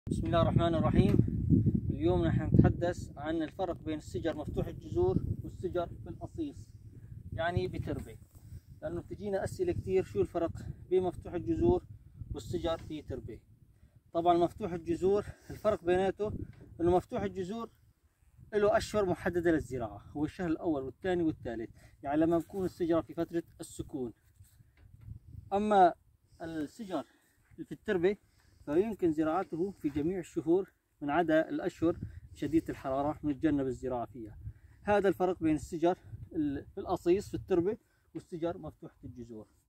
بسم الله الرحمن الرحيم. اليوم نحن نتحدث عن الفرق بين السجر مفتوح الجذور والسجر بالقصيص، يعني بتربة، لأنه بتجينا أسئلة كثير شو الفرق بين مفتوح الجذور والسجر في تربة. طبعا مفتوح الجذور الفرق بيناته إنه مفتوح الجذور له أشهر محددة للزراعة، هو الشهر الأول والثاني والثالث، يعني لما بكون الشجرة في فترة السكون. أما السجر في التربة فيمكن زراعته في جميع الشهور من عدا الأشهر شديدة الحرارة نتجنب الزراعة فيها. هذا الفرق بين السجر القصيص في التربة والسجر مفتوحة الجذور.